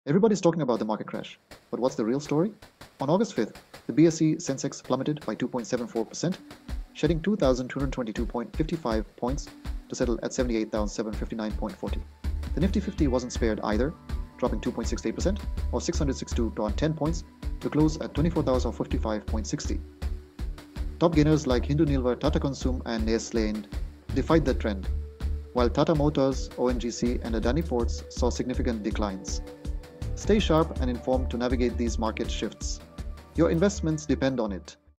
Everybody's talking about the market crash, but what's the real story? On August 5th, the BSE Sensex plummeted by 2.74%, shedding 2,222.55 points to settle at 78,759.40. The Nifty 50 wasn't spared either, dropping 2.68% or 662.10 points to close at 24,055.60. Top gainers like HINDUNILVR, TATACONSUM and NESTLEIND defied the trend, while TATA MOTORS, ONGC and ADANIPORTS saw significant declines. Stay sharp and informed to navigate these market shifts. Your investments depend on it.